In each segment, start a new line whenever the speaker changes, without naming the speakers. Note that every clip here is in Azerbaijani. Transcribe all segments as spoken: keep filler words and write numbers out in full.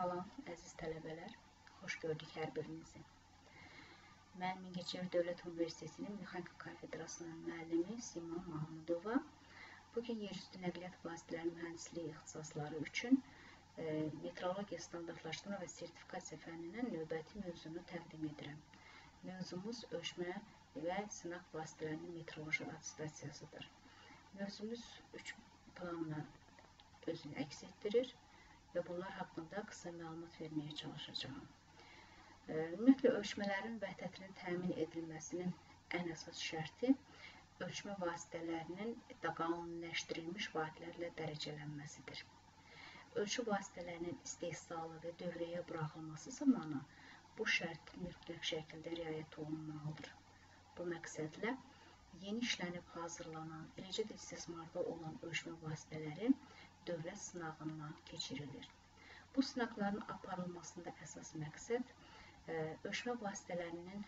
Salam, əziz tələbələr, xoş gördük hər birinizi. Mən Mingəçevir Dövlət Universitetinin Mexanika Kafedrasının müəllimi Simon Mahmudova. Bugün yerüstü nəqliyyat vasitələri mühəndisliyi ixtisasları üçün e, metrologiya standartlaşdırma və sertifikasiya fənninin növbəti mövzunu təqdim edirəm. Mövzumuz ölçmə və sınaq vasitələrinin metroloji attestasiyasıdır. Mövzumuz üç planla özünü əks etdirir və bunlar haqqında qısa məlumat verməyə çalışacağım. Ümumiyyətlə, ölçmələrin vəhdətinin təmin edilməsinin ən əsas şərti ölçmə vasitələrinin qanuniləşdirilmiş vahidlərlə dərəcələnməsidir. Ölçü vasitələrinin istehsalı və dövrəyə buraxılması zamanı bu şərt mütləq şəkildə riayət olunmalıdır. Bu məqsədlə yeni işlənib hazırlanan, eləcə də istismarda olan ölçmə vasitələri dövlət sınağından keçirilir. Bu sınaqların aparılmasında əsas məqsəd ölçmə vasitələrinin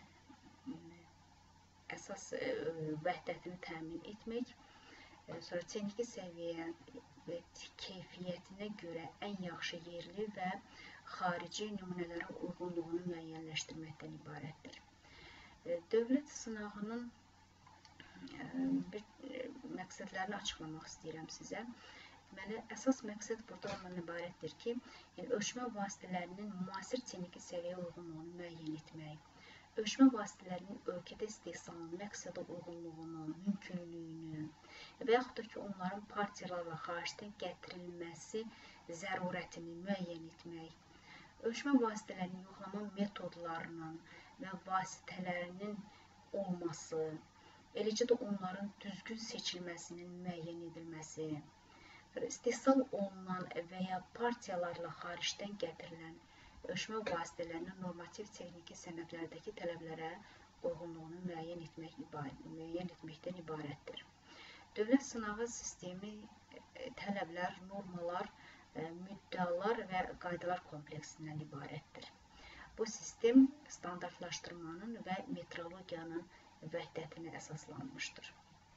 əsas vəhdətini təmin etmək, sonra texniki səviyyə və keyfiyyətinə görə ən yaxşı yerli və xarici nümunələrin uyğunluğunu müəyyənləşdirməkdən ibarətdir. Dövlət sınağının bir məqsədlərini açıqlamaq istəyirəm sizə. Deməli, əsas məqsəd burada ondan ibarətdir ki, yəni, ölçmə vasitələrinin müasir texniki səviyyə uyğunluğunu müəyyən etmək, ölçmə vasitələrinin ölkədə istehsalının məqsədə uyğunluğunu, mümkünlüyünü və yaxud da ki, onların partiyalarla xaricdən gətirilməsi zərurətini müəyyən etmək, ölçmə vasitələrinin yoxlama metodlarının və vasitələrinin olması, eləcə də onların düzgün seçilməsinin müəyyən edilməsi, istehsal olunan və ya partiyalarla xaricdən gətirilən ölçmə vasitələrinin normativ texniki sənədlərdəki tələblərə uyğunluğunu müəyyən etmək, müəyyən etməkdən ibarətdir. Dövlət sınağı sistemi tələblər, normalar, müddəalar və qaydalar kompleksindən ibarətdir. Bu sistem standartlaşdırmanın və metrologiyanın vəhdətini əsaslanmışdır.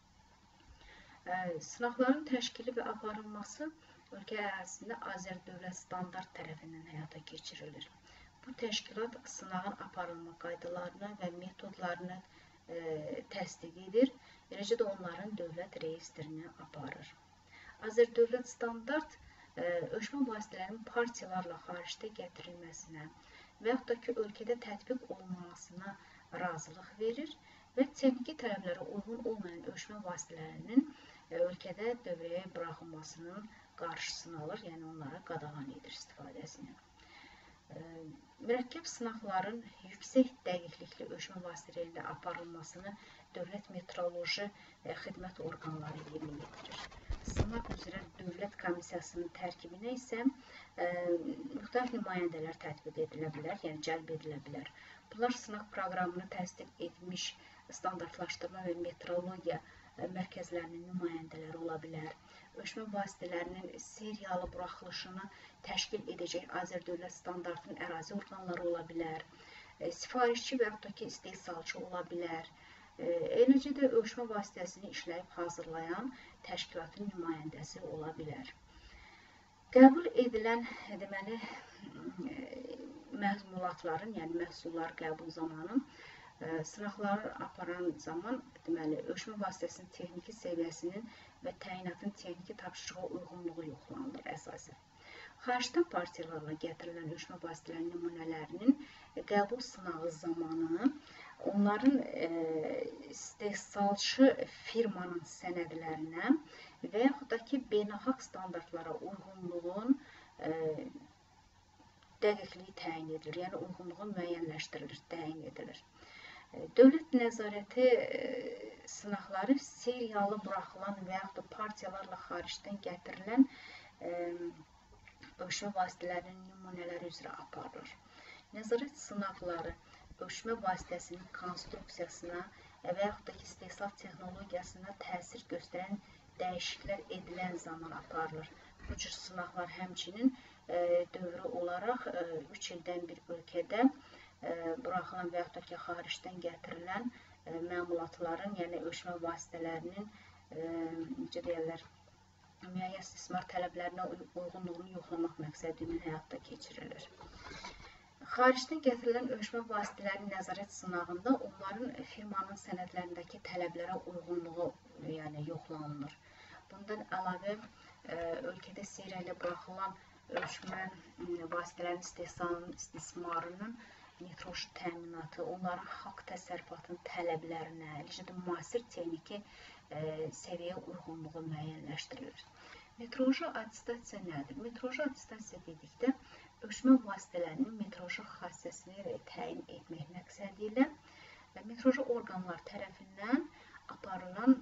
Sınaqların təşkili və aparılması ölkə ərazisində Azərdövlət standart tərəfindən həyata keçirilir. Bu təşkilat sınağın aparılma qaydalarını və metodlarını e, təsdiq edir, eləcə də onların dövlət reyestrini aparır. Azərdövlət standart e, ölçmə vasitələrinin partiyalarla xaricdə gətirilməsinə və yaxud da ki, ölkədə tətbiq olunmasına razılıq verir və texniki tələblərə uyğun olmayan ölçmə vasitələrinin ölkədə dövrəyə buraxılmasının qarşısını alır, yəni onlara qadağan edir istifadəsini. Mürəkkəb sınaqların yüksək dəqiqlikli ölçmə vasitələri ilə aparılmasını Dövlət Metroloji Xidmət orqanları yerinə yetirir. Sınaq üzrə Dövlət Komissiyasının tərkibinə isə müxtəlif nümayəndələr tətbiq edilə bilər, yəni cəlb edilə bilər. Bunlar sınaq proqramını təsdiq etmiş standartlaşdırma və metrologiya mərkəzlərinin nümayəndələri ola bilər. Ölçmə vasitələrinin seriyalı buraxılışını təşkil edəcək Azərdövlət standartının ərazi orqanları ola bilər. Sifarişçi və yaxud da ki, istehsalçı ola bilər. Eləcə də ölçmə vasitəsini işləyib hazırlayan təşkilatın nümayəndəsi ola bilər. Qəbul edilən deməli, məzmulatların, yəni məhsullar qəbul zamanı sınaqları aparan zaman deməli, ölçmə vasitəsinin texniki səviyyəsinin və təyinatın texniki tapşırığa uyğunluğu yoxlanılır əsasən. Xaricdən partiyalarla gətirilən ölçmə vasitələrinin nümunələrinin qəbul sınağı zamanı onların e, istehsalçı firmanın sənədlərinə və yaxud da ki, beynəlxalq standartlara uyğunluğun e, dəqiqliyi təyin edilir, yəni uyğunluğu müəyyənləşdirilir, təyin edilir. Dövlət nəzarəti sınaqları seriyalı buraxılan və yaxud da partiyalarla xaricdən gətirilən ölçmə vasitələrinin nümunələri üzrə aparılır. Nəzarət sınaqları ölçmə vasitəsinin konstruksiyasına və yaxud da ki, istehsal texnologiyasına təsir göstərən dəyişikliklər edilən zaman aparılır. Bu cür sınaqlar həmçinin dövrü olaraq üç ildən bir ölkədə buraxılan və yaxud da ki, xaricdən gətirilən məmulatların, yəni ölçmə vasitələrinin necə deyirlər, müəyyən istismar tələblərinə uyğunluğunu yoxlamaq məqsədi ilə həyata keçirilir. Xaricdən gətirilən ölçmə vasitələrinin nəzarət sınağında onların firmanın sənədlərindəki tələblərə uyğunluğu yəni, yoxlanılır. Bundan əlavə, ölkədə seyrə ilə buraxılan ölçmə vasitələrin istehsalının istismarının metroloji təminatı, onların haqq təsərrüfatının tələblərinə, eləcə də müasir texniki səviyyə uyğunluğu müəyyənləşdirilir. Metroloji attestasiya nədir? Metroloji attestasiya dedikdə, ölçmə vasitələrinin metroloji xassəsini təyin etmək məqsədi ilə metroloji orqanlar tərəfindən aparılan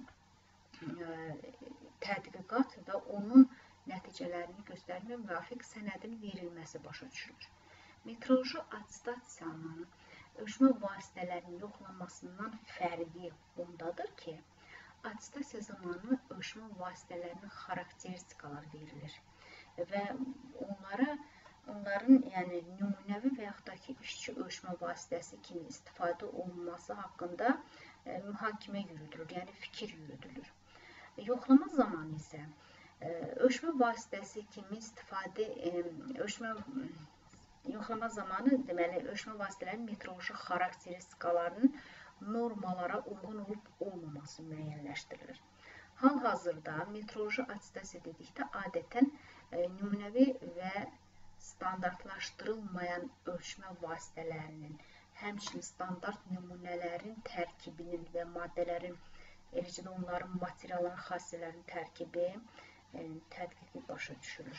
tədqiqat və onun nəticələrini göstərmə müvafiq sənədin verilməsi başa düşülür. Metroloji attestasiyanın ölçmə vasitələrinin yoxlanmasından fərqi ondadır ki, attestasiya zamanı ölçmə vasitələrinin xarakteristikaları verilir və onlara, onların yəni, nümunəvi və yaxud da ki, işçi ölçmə vasitəsi kimi istifadə olunması haqqında e, mühakimə yürüdülür, yəni fikir yürüdülür. Yoxlama zamanı isə e, ölçmə vasitəsi kimi istifadə, e, ölçmə yoxlama zamanı deməli, ölçmə vasitələrinin metroloji xarakteristikalarının normalara uyğun olub-olmaması müəyyənləşdirilir. Hal-hazırda metroloji attestasiya dedikdə adətən e, nümunəvi və standartlaşdırılmayan ölçmə vasitələrinin, həmçinin standart nümunələrin tərkibinin və maddələrin, eləcə də onların materialların xassələrinin tərkibi, e, tədqiqi başa düşülür.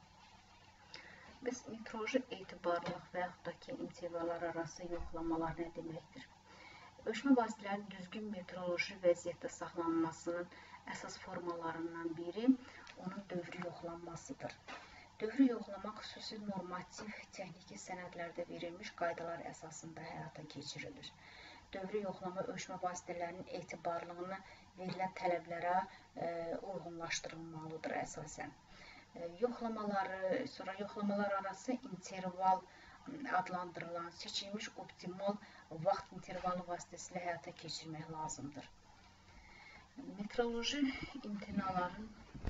Bəs metroloji etibarlılıq və yaxud da ki, intervallar arası yoxlamalar nə deməkdir? Ölçmə vasitələrinin düzgün metroloji vəziyyətdə saxlanmasının əsas formalarından biri onun dövrü yoxlanmasıdır. Dövrü yoxlamaq xüsusi normativ texniki sənədlərdə verilmiş qaydalar əsasında həyata keçirilir. Dövrü yoxlama ölçmə vasitələrinin etibarlılığını verilən tələblərə e, uyğunlaşdırılmalıdır əsasən. E, yoxlamaları, sonra yoxlamalar arası interval adlandırılan, seçilmiş optimal vaxt intervalı vasitəsilə həyata keçirmək lazımdır. Metroloji imtinaların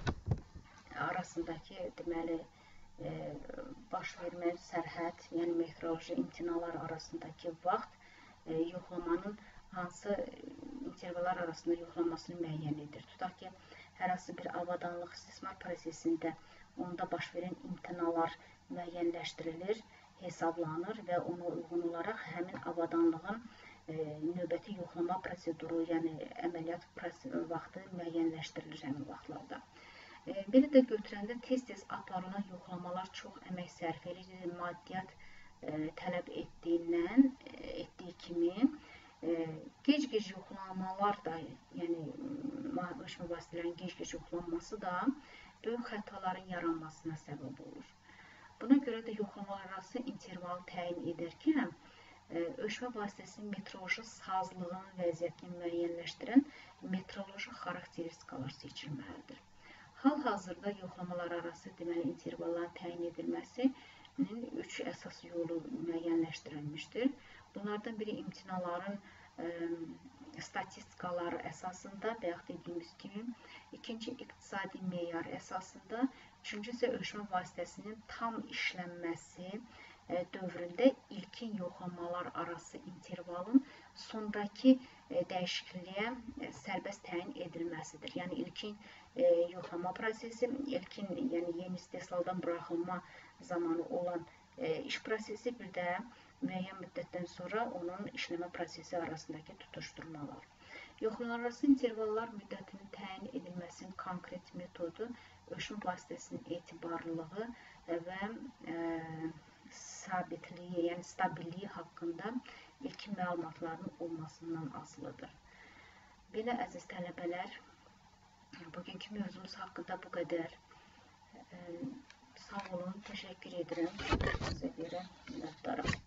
arasındakı deməli, e, baş vermə sərhəd, yəni metroloji imtinalar arasındakı vaxt e, yoxlamanın hansı intervallar arasında yoxlanmasını müəyyən edir. Tutaq ki, hər hansı bir avadanlıq istismar prosesində onda baş verən imtinalar müəyyənləşdirilir, hesablanır və ona uyğun olaraq həmin avadanlığın e, növbəti yoxlama proseduru, yəni əməliyyat vaxtı müəyyənləşdirilir həmin vaxtlarda. E, belə də götürəndə tez-tez aparılan yoxlamalar çox əmək sərf edir, maddiyyat e, tələb etdiyindən, e, etdiyi kimi e, gec-gec yoxlamalar da, yəni ölçmə vasitələrinin gec-gec yoxlanması da böyük xətaların yaranmasına səbəb olur. Buna görə də yoxlamalar arası intervalı təyin edərkən ölçmə vasitəsinin metroloji sazlığın vəziyyətini müəyyənləşdirən metroloji xarakteristikalar seçilməlidir. Hal-hazırda yoxlamalar arası deməli intervalların təyin edilməsinin üç əsas yolu müəyyənləşdirilmişdir. Bunlardan biri imtinaların e, statistikaları əsasında, bayaq dediyimiz kimi, ikinci iqtisadi meyar əsasında, üçüncü isə ölçmə vasitəsinin tam işlənməsi e, dövründə ilkin yoxlamalar arası intervalın sonraki e, dəyişikliyə e, sərbəst təyin edilməsidir. Yəni ilkin e, yoxlama prosesi, ilkin yəni yeni istehsaldan buraxılma zamanı olan e, iş prosesi, bir də müəyyən müddətdən sonra onun işləmə prosesi arasındakı tutuşturmalar. Yoxlamalar arası intervallar müddətinin təyin edilməsinin konkret metodu, ölçmə vasitəsinin etibarlılığı və e, sabitliyi, yəni stabilliyi haqqında ilkin məlumatların olmasından asılıdır. Belə əziz tələbələr, bugünkü mövzumuz haqqında bu qədər. E, sağ olun, təşəkkür edirəm. Sizə görə minnətdarım.